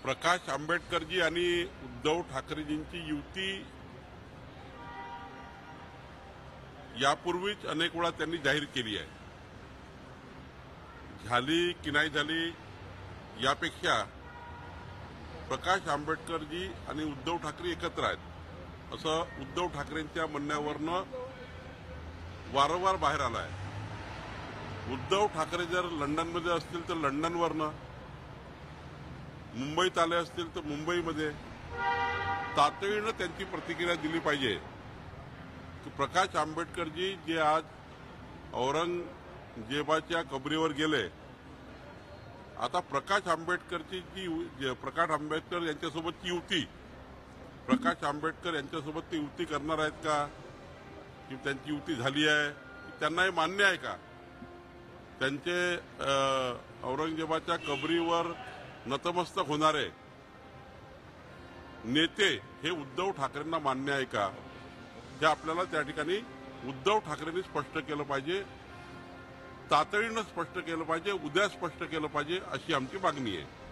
प्रकाश आंबेडकरजी आणि उद्धव ठाकरेजींची युती यापूर्वीच अनेक वेळा त्यांनी जाहीर केली आहे. झाली की नाही झाली यापेक्षा प्रकाश आंबेडकरजी आणि उद्धव ठाकरे एकत्र आहेत असं उद्धव ठाकरेंच्या म्हणण्यावरनं वारंवार बाहेर आलं आहे. उद्धव ठाकरे जर लंडनमध्ये असतील तर लंडनवरनं, मुंबईत आले असतील तर मुंबईमध्ये तातडीनं त्यांची प्रतिक्रिया दिली पाहिजे की प्रकाश आंबेडकरजी जे आज औरंगजेबाच्या कबरीवर गेले, आता प्रकाश आंबेडकर यांच्यासोबतची युती, प्रकाश आंबेडकर यांच्यासोबत ती युती करणार आहेत का, की त्यांची युती झाली आहे, त्यांना हे मान्य आहे का? त्यांचे औरंगजेबाच्या कबरीवर नतमस्तक होणारे नेते हे उद्धव ठाकरेंना मान्य आहे का, हे आपल्याला त्या ठिकाणी उद्धव ठाकरेंनी स्पष्ट केलं पाहिजे, तातडीनं स्पष्ट केलं पाहिजे, उद्या स्पष्ट केलं पाहिजे, अशी आमची मागणी आहे.